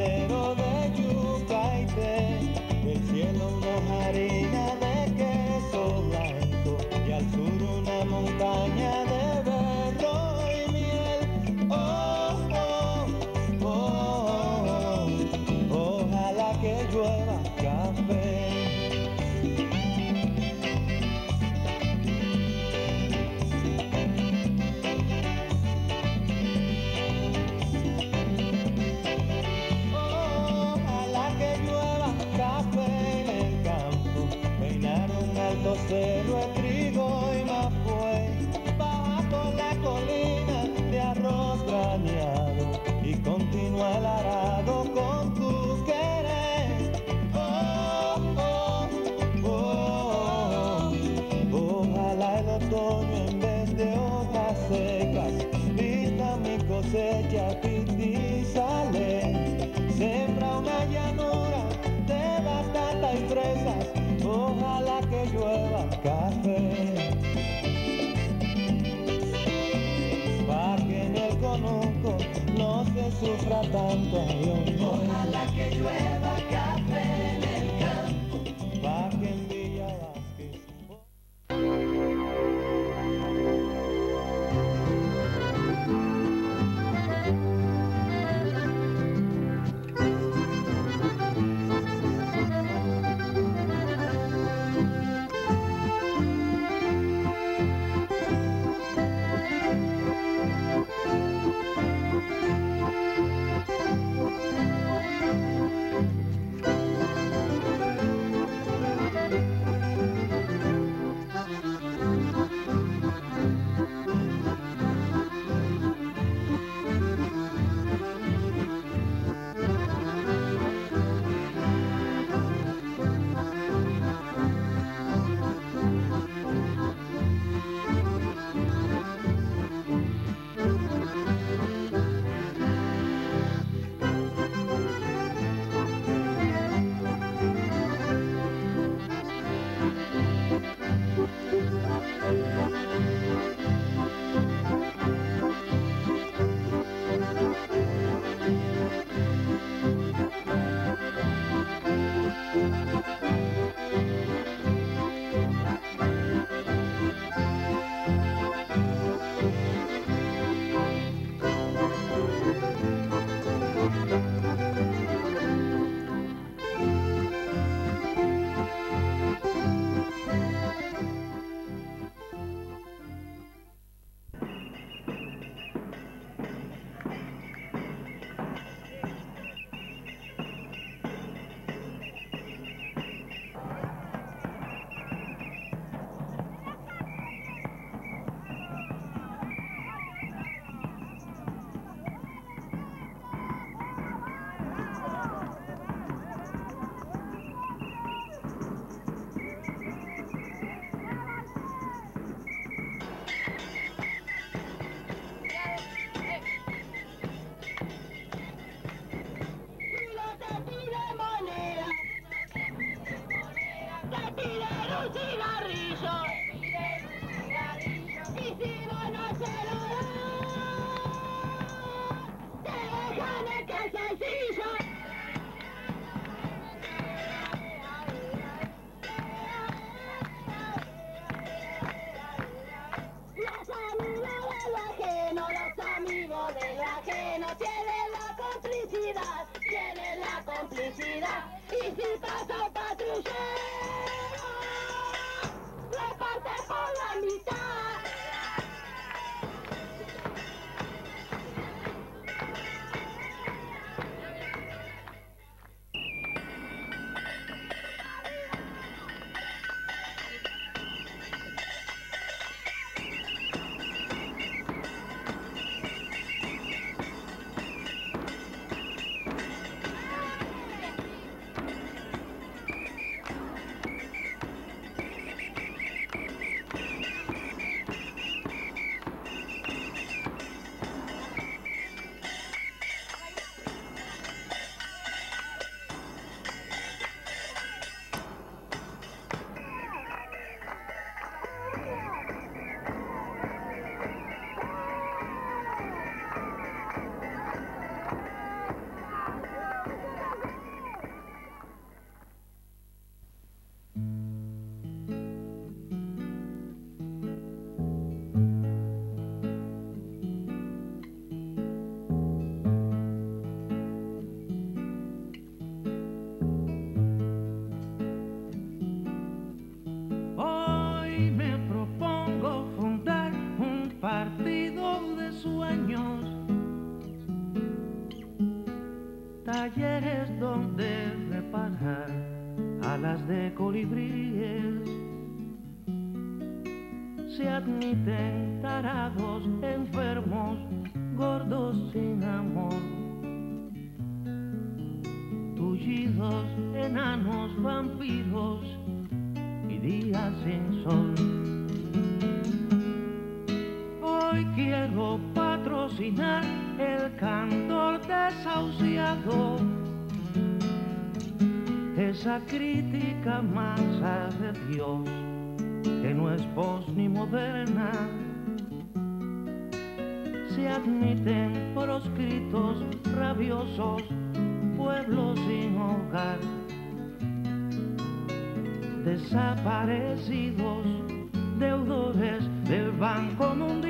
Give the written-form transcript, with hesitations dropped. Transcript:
caldero de yuca y té, del cielo una harina de queso blanco y al sur una montaña de berro y miel. Oh, oh, oh, oh, ojalá que llueva café. Cero de trigo y mafuey, baja por la colina de arroz graneado y continúa el arado con tu querer. Oh, oh, oh, oh, ojalá el otoño en vez de hojas secas vista mi cosecha sale. Sembra una llanura de batata y fresas, ojalá que llueva café, pa' que en el conuco no se sufra tanto. Ojalá que llueva café en el campo, pa' que en Villa Vázquez. Y si pasa un patrullero, reparte por la mitad. talleres donde reparar alas de colibríes. Se admiten tarados, enfermos, gordos sin amor, tullidos, enanos, vampiros y días sin sol. Hoy quiero patrocinar el cantor desahuciado, esa crítica masa de Dios que no es post ni moderna. Se admiten proscritos, rabiosos, pueblos sin hogar, desaparecidos, deudores del Banco Mundial.